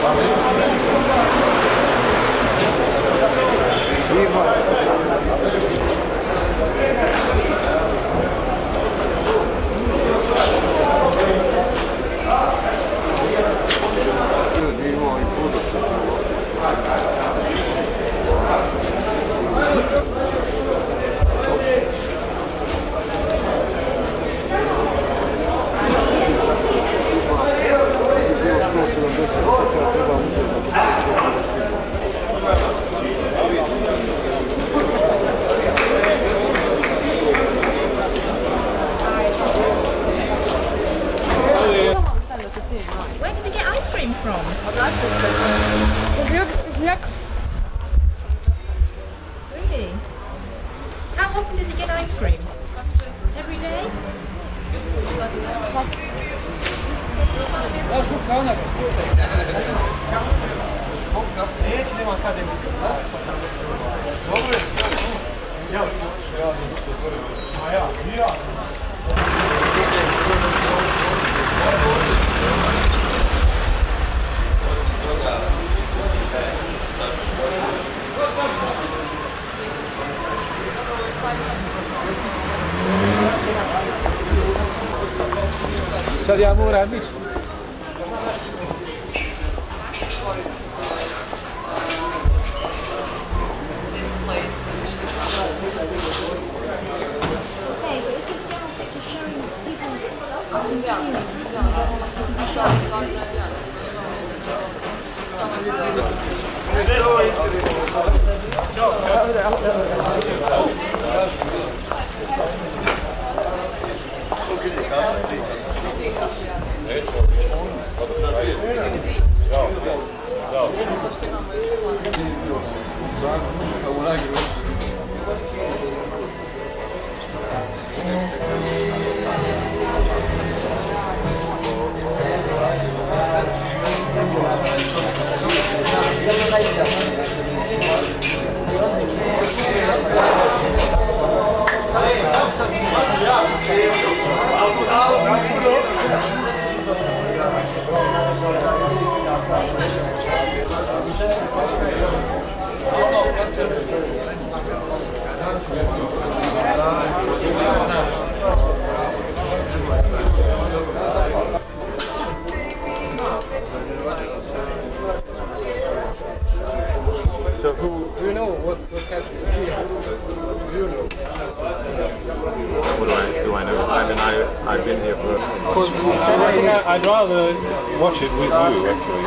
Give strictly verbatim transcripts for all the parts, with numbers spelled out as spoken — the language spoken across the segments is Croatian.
Where does he get ice cream from? Really? How often does he get ice cream? Every day? Sad ja moram ići. So who, do you know what, what's happening here? Do you know? What do I, do I know? I mean, I, I've been here for... Because we I think I, I'd rather watch it with you, actually.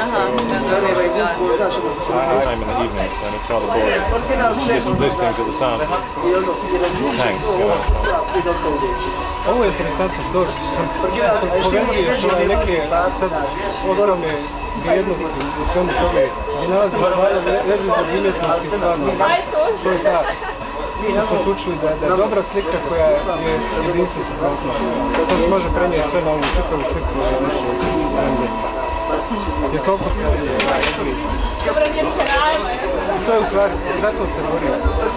So I time in the evenings, and it's rather boring. Just listening to the sound of tanks, you know. Ovo je interesantno to što sam povezuješ ove neke sad osnovne vrijednosti u svemu tome gdje nalaziš rezultat umjetnosti stvarno. To je ta, što smo se učili da, da je dobra slika koja je jedinstvo suprotno. To se može prenijeti sve na ovu čitavu sliku naše zemlje. Je toliko krasno. To je u stvari, zato se borio.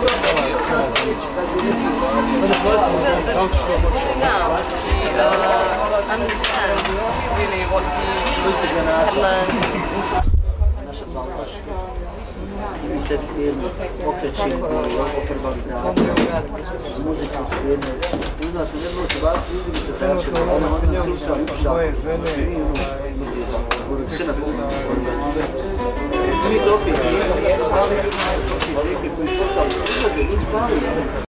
Understands really what he had learned in school. Pokret Šinko, ofarbali grad, muzika u svijedne. Onda su jednu motivaciju izbili se zače, ona onda sisla ušla, sve na pomoći. Mi to opet, koji su ostali, njih spavili.